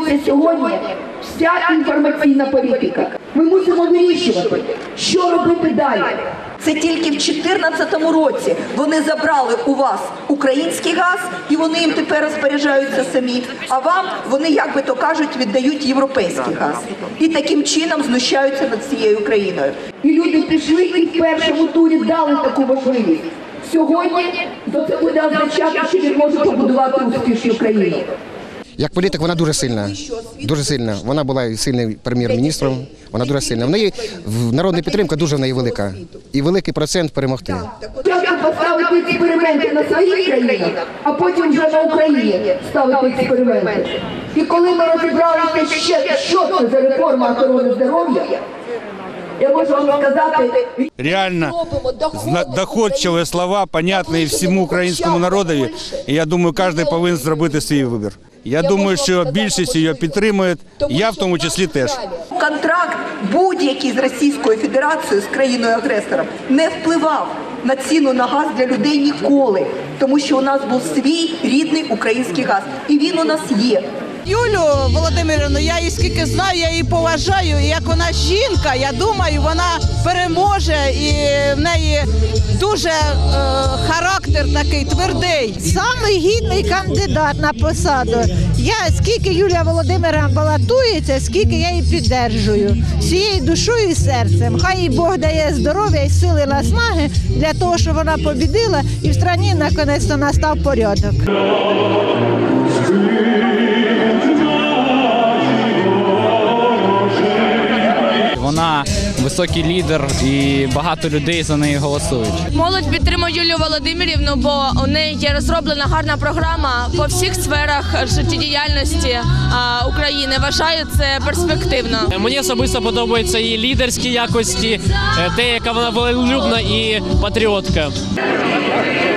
формується сьогодні вся інформаційна політика. Ми мусимо вирішувати, що робити далі. Це тільки в 2014 році вони забрали у вас український газ, і вони їм тепер розпоряджаються самі, а вам вони, як би то кажуть, віддають європейський газ. І таким чином знущаються над цією країною. І люди пішли і в першому турі дали таку можливість. Сьогодні це буде означати, що він може побудувати успішну країну. Як політик вона дуже сильна, дуже сильна. Вона була сильним прем'єр-міністром, вона дуже сильна. В неї народна підтримка дуже в неї велика. І великий процент перемогти. Спочатку поставити експерименти на своїх країнах, а потім вже на Україні ставити експерименти. І коли ми розібралися ще, що це за реформа охорони здоров'я, я можу вам сказати... Реально доходчиві слова, понятні всьому українському народові. І я думаю, кожен повинен зробити свій вибір. Я думаю, що більшість її підтримує, я в тому числі теж. Контракт будь-який з Російською Федерацією, з країною-агресором, не впливав на ціну на газ для людей ніколи. Тому що у нас був свій рідний український газ. І він у нас є. Юлю Володимирівну, я її скільки знаю, я її поважаю. І як вона жінка, я думаю, вона переможе і в неї дуже характер такий твердий. Самий гідний кандидат на посаду. Скільки Юлія Володимирівна балотується, скільки я її підтримую. Всією душою і серцем. Хай їй Бог дає здоров'я і сили наснаги для того, щоб вона побідила і в країні наконець-то настав порядок. Вона високий лідер і багато людей за неї голосують. Молодь підтримує Юлію Володимирівну, бо у неї є розроблена гарна програма по всіх сферах життєдіяльності України. Вважаю це перспективно. Мені особисто подобаються її лідерські якості, те, яка вона волелюбна і патріотка.